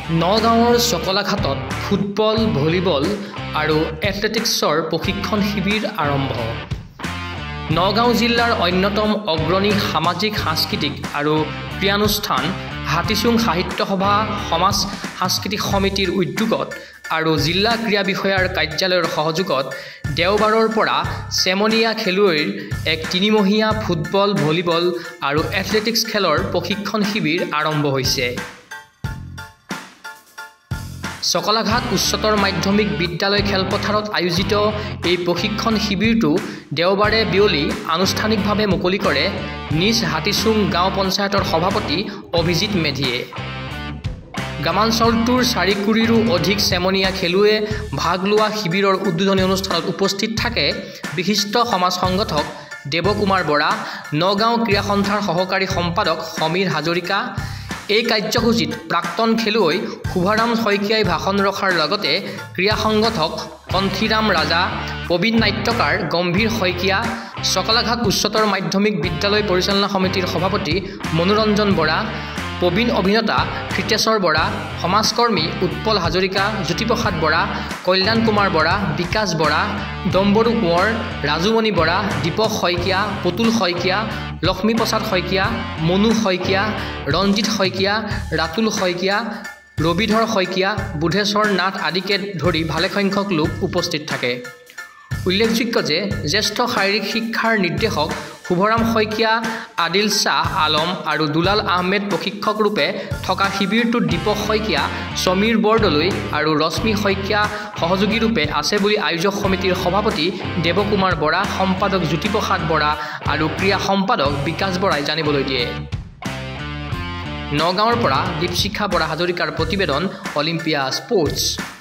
নগাঁৱৰ চকলাঘাটত football, volleyball আৰু এথলেটিক্সৰ প্ৰশিক্ষণ শিবিৰ আৰম্ভ। নগাঁও জিলাৰ অন্যতম অগ্ৰণী সামাজিক সাংস্কৃতিক আৰু ক্ৰীড়ানুষ্ঠান হাতীচুং সাহিত্য সভা সমাজ সাংস্কৃতিক সমিতিৰ উদ্যোগত আৰু জিলা ক্ৰীড়া বিষয়াৰ কাৰ্যালয়ৰ সহযোগত দেওবাৰৰ পৰা চেমনীয়া খেলুৱৈৰ এক 3মহীয়া ফুটবল, ভলীবল আৰু এথলেটিক্স খেলৰ প্ৰশিক্ষণ শিবিৰ আৰম্ভ হৈছে। চকলাঘাট উচ্চতৰ মাধ্যমিক বিদ্যালয় খেলপথাৰত আয়োজিত এই প্ৰশিক্ষণ শিবিৰটো দেওবাৰে বিয়লি আনুষ্ঠানিকভাৱে মুকলি কৰে নিজ হাতীচুং গাঁও পঞ্চায়তৰ সভাপতি অভিজিত মেধিয়ে। গ্ৰামাঞ্চলটোৰ 4 কোটিৰো অধিক চেমনীয়া খেলুৱৈয়ে ভাগ লোৱা শিবিৰৰ উদ্বোধনী অনুষ্ঠানত উপস্থিত থাকে বিশিষ্ট সমাজ সংগঠক দেৱকুমাৰ বৰা, নগাঁও ক্ৰীড়া সন্থাৰ সহকাৰী সম্পাদক সমীৰ হাজৰিকা। এই কাৰ্যসূচীত প্ৰাক্তন খেলুৱৈ শুভাৰাম শইকীয়াই ভাষণ ৰখাৰ লগতে ক্ৰীড়া সংগঠক কণ্ঠীৰাম ৰাজা, প্ৰবীণ নাট্যকাৰ গম্ভীৰ শইকীয়া, চকলাঘাট উচ্চতৰ মাধ্যমিক বিদ্যালয় পৰিচালনা সমিতিৰ সভাপতি মনোৰঞ্জন বৰা, প্ৰবীণ অভিনেতা কৃতেশ্বৰ বৰা, সমাজকৰ্মী উৎপল হাজৰিকা, জ্যোতিপ্ৰসাদ বৰা, কল্যাণ কুমাৰ বৰা, বিকাশ বৰা, ডম্বৰু কোঁৱৰ, ৰাজুমণি বৰা, দীপক শইকীয়া, পুতুল শইকীয়া, লক্ষ্মীপ্ৰসাদ শইকীয়া, মনু শইকীয়া, ৰঞ্জিত শইকীয়া, ৰাতুল শইকীয়া, ৰবিধৰ শইকীয়া, বুধেশ্বৰ নাথ আদিকে ধৰি ভালেসংখ্যক লোক উপস্থিত থাকে। উল্লেখযোগ্য যে জ্যেষ্ঠ শাৰীৰিক শিক্ষাৰ নিৰ্দেশক শুভৰাম শইকীয়া, আদিল শ্বাহ আলম আৰু দুলাল আহমেদ প্ৰশিক্ষক ৰূপে থকা শিবিৰটোত দীপক শইকীয়া, সমীৰ বৰদলৈ আৰু ৰশ্মি শইকীয়া সহযোগী ৰূপে আছে বুলি আয়োজক সমিতিৰ সভাপতি দেৱকুমাৰ বৰা, সম্পাদক জ্যোতিপ্ৰসাদ বৰা আৰু ক্ৰীড়া সম্পাদক বিকাশ বৰাই জানিবলৈ দিয়ে। নগাঁৱৰ পৰা দীপশিখা বৰা হাজৰিকাৰ প্ৰতিবেদন, অলিম্পিয়া স্পৰ্টছ।